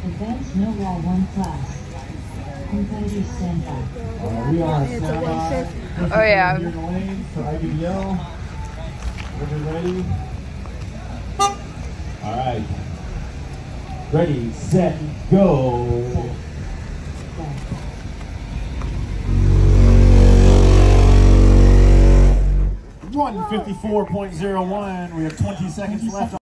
Advanced no wall 1 class. Competitive standby. We are on standby. Oh yeah. Here in the lane for IBDL. Everybody ready? All right. Ready, set, go. 154.01. We have 20 seconds left.